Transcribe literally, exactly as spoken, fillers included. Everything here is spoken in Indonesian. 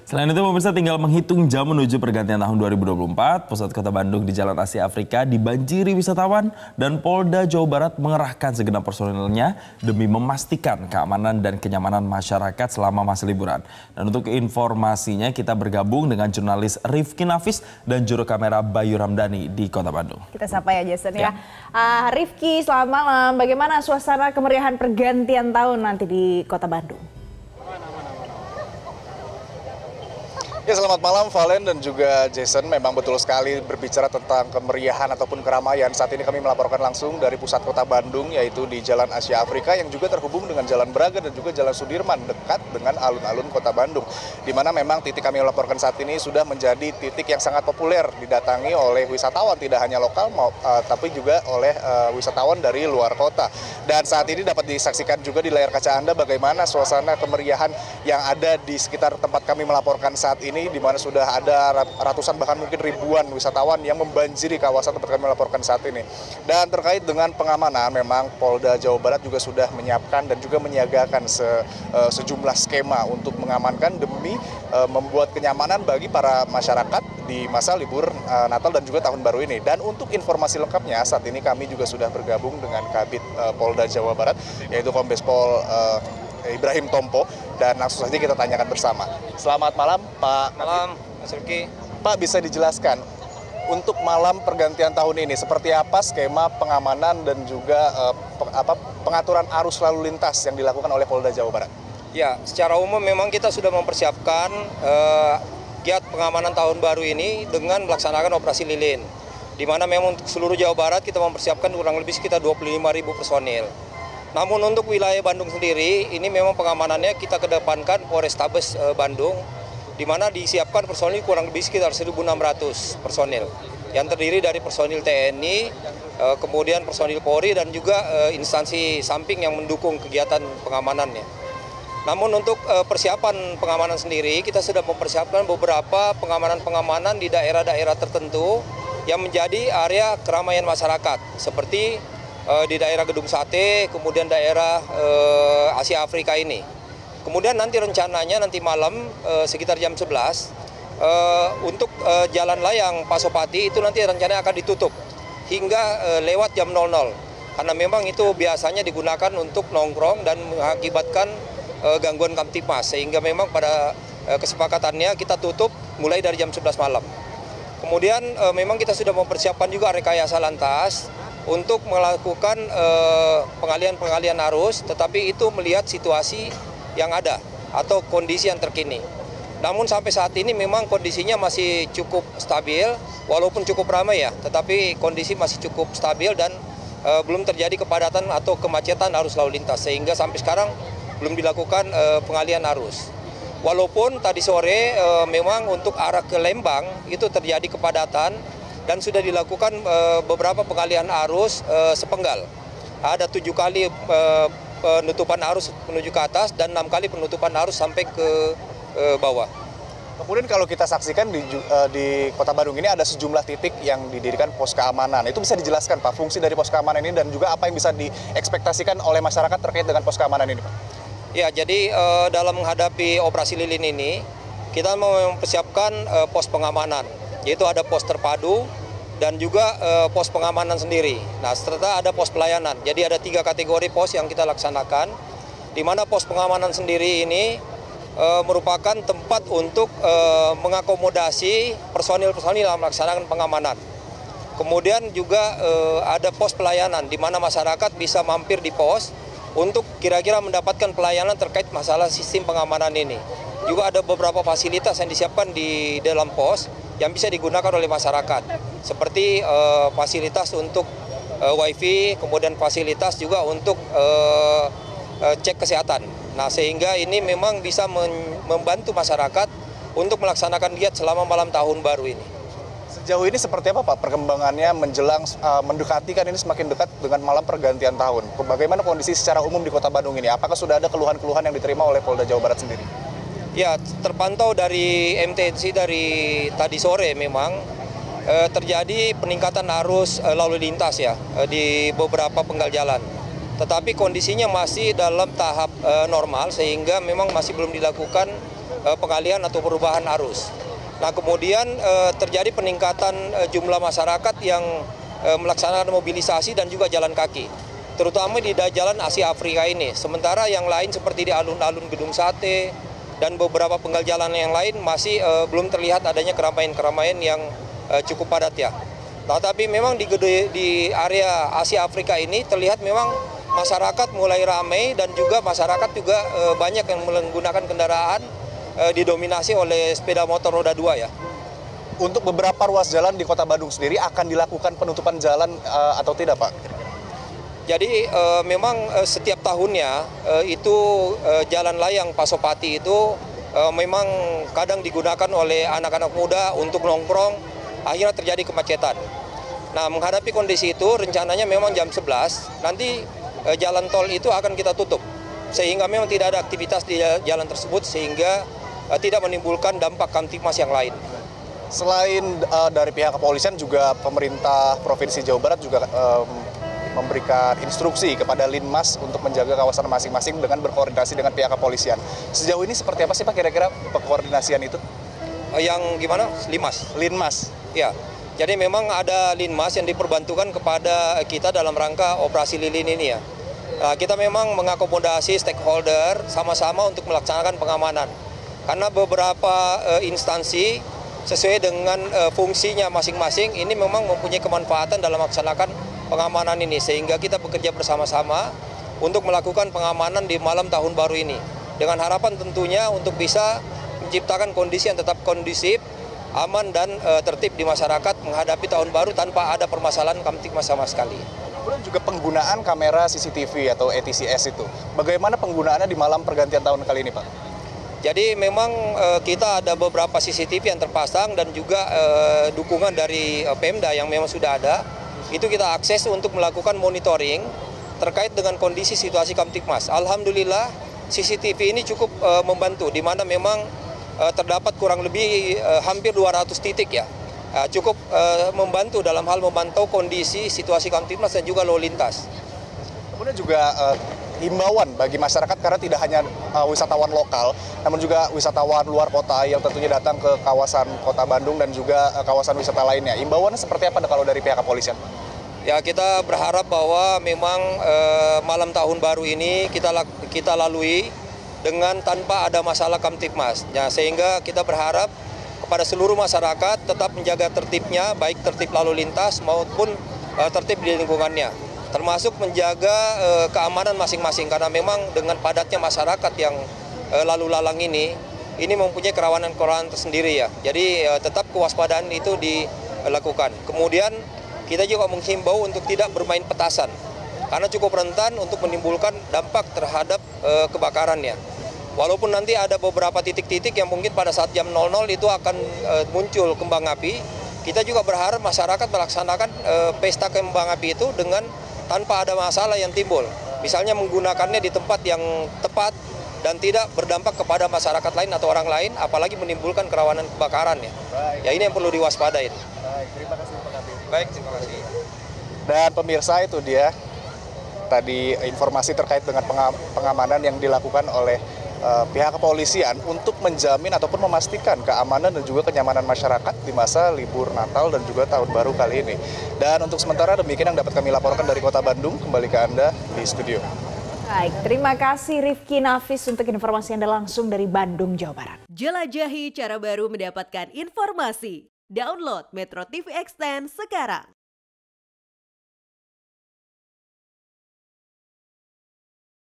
Selain itu pemirsa tinggal menghitung jam menuju pergantian tahun dua ribu dua puluh empat, pusat kota Bandung di Jalan Asia Afrika dibanjiri wisatawan dan Polda Jawa Barat mengerahkan segenap personilnya demi memastikan keamanan dan kenyamanan masyarakat selama masa liburan. Dan untuk informasinya kita bergabung dengan jurnalis Rifki Nafis dan juru kamera Bayu Ramdhani di kota Bandung. Kita sapa ya Jason ya. ya. Uh, Rifki, selamat malam. Bagaimana suasana kemeriahan pergantian tahun nanti di kota Bandung? Ya, selamat malam Valen dan juga Jason. Memang betul sekali berbicara tentang kemeriahan ataupun keramaian. Saat ini kami melaporkan langsung dari pusat kota Bandung, yaitu di Jalan Asia Afrika yang juga terhubung dengan Jalan Braga dan juga Jalan Sudirman, dekat dengan alun-alun kota Bandung. Di mana memang titik kami melaporkan saat ini sudah menjadi titik yang sangat populer didatangi oleh wisatawan, tidak hanya lokal mau, uh, tapi juga oleh uh, wisatawan dari luar kota. Dan saat ini dapat disaksikan juga di layar kaca Anda bagaimana suasana kemeriahan yang ada di sekitar tempat kami melaporkan saat ini, di mana sudah ada ratusan bahkan mungkin ribuan wisatawan yang membanjiri kawasan tempat kami melaporkan saat ini. Dan terkait dengan pengamanan, memang Polda Jawa Barat juga sudah menyiapkan dan juga menyiagakan se, uh, sejumlah skema untuk mengamankan demi uh, membuat kenyamanan bagi para masyarakat di masa libur uh, Natal dan juga Tahun Baru ini. Dan untuk informasi lengkapnya, saat ini kami juga sudah bergabung dengan Kabid uh, Polda Jawa Barat, yaitu Kombes Pol uh, Ibrahim Tompo, dan langsung saja kita tanyakan bersama. Selamat malam Pak. Malam Mas Rifki. Pak, bisa dijelaskan untuk malam pergantian tahun ini seperti apa skema pengamanan dan juga uh, pe apa, pengaturan arus lalu lintas yang dilakukan oleh Polda Jawa Barat? Ya, secara umum memang kita sudah mempersiapkan uh, giat pengamanan tahun baru ini dengan melaksanakan operasi lilin, di mana memang untuk seluruh Jawa Barat kita mempersiapkan kurang lebih sekitar dua puluh lima ribu personil. Namun untuk wilayah Bandung sendiri, ini memang pengamanannya kita kedepankan Polrestabes e, Bandung, di mana disiapkan personil kurang lebih sekitar seribu enam ratus personil, yang terdiri dari personil T N I, e, kemudian personil Polri, dan juga e, instansi samping yang mendukung kegiatan pengamanannya. Namun untuk e, persiapan pengamanan sendiri, kita sudah mempersiapkan beberapa pengamanan-pengamanan di daerah-daerah tertentu yang menjadi area keramaian masyarakat, seperti di daerah Gedung Sate, kemudian daerah uh, Asia Afrika ini. Kemudian nanti rencananya nanti malam uh, sekitar jam sebelas uh, untuk uh, jalan layang Pasopati itu nanti rencananya akan ditutup hingga uh, lewat jam nol nol. Karena memang itu biasanya digunakan untuk nongkrong dan mengakibatkan uh, gangguan Kamtipmas, sehingga memang pada uh, kesepakatannya kita tutup mulai dari jam sebelas malam. Kemudian uh, memang kita sudah mempersiapkan juga rekayasa lantas untuk melakukan pengalihan-pengalihan uh, arus, tetapi itu melihat situasi yang ada atau kondisi yang terkini. Namun sampai saat ini memang kondisinya masih cukup stabil, walaupun cukup ramai ya, tetapi kondisi masih cukup stabil dan uh, belum terjadi kepadatan atau kemacetan arus lalu lintas, sehingga sampai sekarang belum dilakukan uh, pengalihan arus. Walaupun tadi sore uh, memang untuk arah ke Lembang itu terjadi kepadatan, dan sudah dilakukan e, beberapa pengalihan arus e, sepenggal. Ada tujuh kali e, penutupan arus menuju ke atas dan enam kali penutupan arus sampai ke e, bawah. Kemudian kalau kita saksikan di, e, di kota Bandung ini ada sejumlah titik yang didirikan pos keamanan. Itu bisa dijelaskan Pak, fungsi dari pos keamanan ini dan juga apa yang bisa diekspektasikan oleh masyarakat terkait dengan pos keamanan ini Pak? Ya, jadi e, dalam menghadapi operasi lilin ini, kita mau mempersiapkan e, pos pengamanan, yaitu ada pos terpadu dan juga e, pos pengamanan sendiri. Nah, serta ada pos pelayanan. Jadi ada tiga kategori pos yang kita laksanakan, di mana pos pengamanan sendiri ini e, merupakan tempat untuk e, mengakomodasi personil-personil yang melaksanakan pengamanan. Kemudian juga e, ada pos pelayanan, di mana masyarakat bisa mampir di pos untuk kira-kira mendapatkan pelayanan terkait masalah sistem pengamanan ini. Juga ada beberapa fasilitas yang disiapkan di dalam pos yang bisa digunakan oleh masyarakat, seperti uh, fasilitas untuk uh, wifi, kemudian fasilitas juga untuk uh, uh, cek kesehatan. Nah, sehingga ini memang bisa membantu masyarakat untuk melaksanakan giat selama malam tahun baru ini. Sejauh ini seperti apa Pak perkembangannya menjelang uh, mendekati, kan ini semakin dekat dengan malam pergantian tahun. Bagaimana kondisi secara umum di kota Bandung ini? Apakah sudah ada keluhan-keluhan yang diterima oleh Polda Jawa Barat sendiri? Ya, terpantau dari M T N C dari tadi sore memang eh, terjadi peningkatan arus eh, lalu lintas ya eh, di beberapa penggal jalan. Tetapi kondisinya masih dalam tahap eh, normal, sehingga memang masih belum dilakukan uh, pengalihan atau perubahan arus. Nah, kemudian uh, terjadi peningkatan uh, jumlah masyarakat yang uh, melaksanakan mobilisasi dan juga jalan kaki, terutama di jalan Asia Afrika ini. Sementara yang lain seperti di alun-alun Gedung Sate dan beberapa penggal jalan yang lain masih uh, belum terlihat adanya keramaian-keramaian yang uh, cukup padat ya. Nah, tapi memang di, di area Asia Afrika ini terlihat memang masyarakat mulai ramai dan juga masyarakat juga uh, banyak yang menggunakan kendaraan uh, didominasi oleh sepeda motor roda dua ya. Untuk beberapa ruas jalan di Kota Bandung sendiri akan dilakukan penutupan jalan uh, atau tidak, Pak? Jadi uh, memang uh, setiap tahunnya uh, itu uh, jalan layang Pasopati itu uh, memang kadang digunakan oleh anak-anak muda untuk nongkrong, akhirnya terjadi kemacetan. Nah, menghadapi kondisi itu rencananya memang jam sebelas nanti uh, jalan tol itu akan kita tutup sehingga memang tidak ada aktivitas di jalan tersebut sehingga uh, tidak menimbulkan dampak kamtipmas yang lain. Selain uh, dari pihak kepolisian juga pemerintah Provinsi Jawa Barat juga um, memberikan instruksi kepada Linmas untuk menjaga kawasan masing-masing dengan berkoordinasi dengan pihak kepolisian. Sejauh ini seperti apa sih Pak kira-kira koordinasian itu? Yang gimana? Linmas? Linmas. Ya, jadi memang ada Linmas yang diperbantukan kepada kita dalam rangka operasi lilin ini ya. Nah, kita memang mengakomodasi stakeholder sama-sama untuk melaksanakan pengamanan. Karena beberapa uh, instansi sesuai dengan uh, fungsinya masing-masing ini memang mempunyai kemanfaatan dalam melaksanakan pengamanan ini, sehingga kita bekerja bersama-sama untuk melakukan pengamanan di malam tahun baru ini dengan harapan tentunya untuk bisa menciptakan kondisi yang tetap kondusif, aman dan e, tertib di masyarakat menghadapi tahun baru tanpa ada permasalahan kamtipmas sama sekali. Kemudian juga penggunaan kamera C C T V atau A T C S itu, bagaimana penggunaannya di malam pergantian tahun kali ini, Pak? Jadi memang e, kita ada beberapa C C T V yang terpasang dan juga e, dukungan dari e, Pemda yang memang sudah ada. Itu kita akses untuk melakukan monitoring terkait dengan kondisi situasi kamtipmas. Alhamdulillah C C T V ini cukup uh, membantu, di mana memang uh, terdapat kurang lebih uh, hampir dua ratus titik ya. Uh, cukup uh, membantu dalam hal memantau kondisi situasi kamtipmas dan juga lalu lintas. Kemudian juga uh, himbauan bagi masyarakat karena tidak hanya uh, wisatawan lokal, namun juga wisatawan luar kota yang tentunya datang ke kawasan Kota Bandung dan juga uh, kawasan wisata lainnya. Himbauannya seperti apa kalau dari pihak kepolisian? Ya, kita berharap bahwa memang uh, malam tahun baru ini kita kita lalui dengan tanpa ada masalah kamtipmas. Ya, sehingga kita berharap kepada seluruh masyarakat tetap menjaga tertibnya, baik tertib lalu lintas maupun uh, tertib di lingkungannya. Termasuk menjaga uh, keamanan masing-masing karena memang dengan padatnya masyarakat yang uh, lalu lalang ini ini mempunyai kerawanan-kerawanan tersendiri ya. Jadi uh, tetap kewaspadaan itu dilakukan. Kemudian kita juga menghimbau untuk tidak bermain petasan karena cukup rentan untuk menimbulkan dampak terhadap uh, kebakarannya. Walaupun nanti ada beberapa titik-titik yang mungkin pada saat jam nol nol itu akan uh, muncul kembang api, kita juga berharap masyarakat melaksanakan uh, pesta kembang api itu dengan tanpa ada masalah yang timbul. Misalnya menggunakannya di tempat yang tepat dan tidak berdampak kepada masyarakat lain atau orang lain, apalagi menimbulkan kerawanan kebakaran ya. Ya ini yang perlu diwaspadai. Baik, terima kasih Pak Kabir. Baik, terima kasih. Dan pemirsa itu dia tadi informasi terkait dengan pengamanan yang dilakukan oleh uh, pihak kepolisian untuk menjamin ataupun memastikan keamanan dan juga kenyamanan masyarakat di masa libur Natal dan juga Tahun Baru kali ini. Dan untuk sementara demikian yang dapat kami laporkan dari Kota Bandung. Kembali ke Anda di studio. Baik, terima kasih Rifki Nafis untuk informasi Anda langsung dari Bandung, Jawa Barat. Jelajahi cara baru mendapatkan informasi. Download Metro T V Extend sekarang.